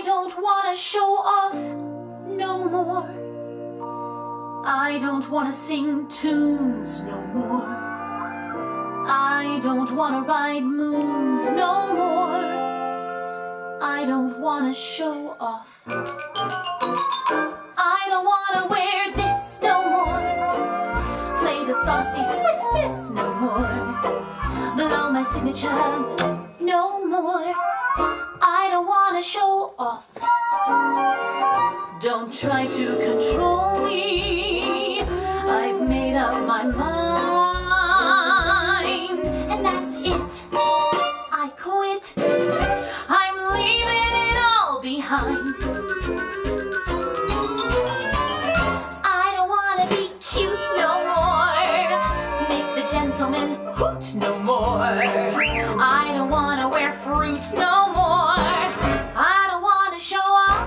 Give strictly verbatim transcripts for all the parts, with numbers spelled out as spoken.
don't want to show off no more. I don't want to sing tunes no more. I don't want to ride moons no more. I don't want to show off. I don't want to wear this no more. Play the saucy Swiss miss no more. Blow my signature no more. I don't want to show off. Don't try to control me. I've made up my mind, and that's it. I quit. I'm leaving it all behind. I don't want to be cute no more. Make the gentleman hoot no more. I don't want to wear fruit no more. I don't want to show off.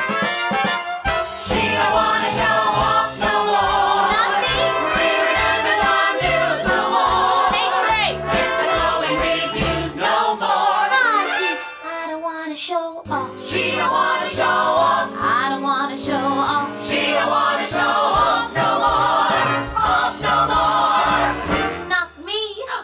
She don't want to show off no more. Not me. Read everyone news no more. Page three. Get the glowing reviews no more. Not you. I don't want to show off. She don't want to show off. I don't want to show off. She don't want to show off no more. Off no more. Not me.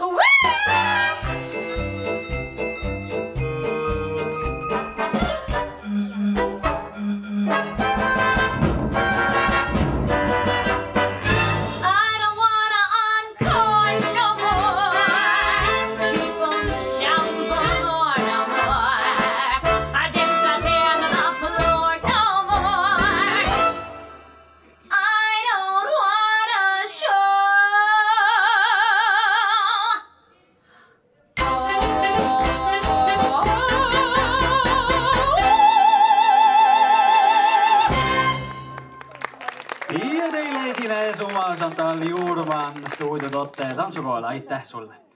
I don't want to encore no more. Keep on shouting for more no more. I disappear to the floor no more. I don't want to show. Ja teile esineja suva Chantal Juurmann, Stuudio doteE Tanstukool, aitäh sulle!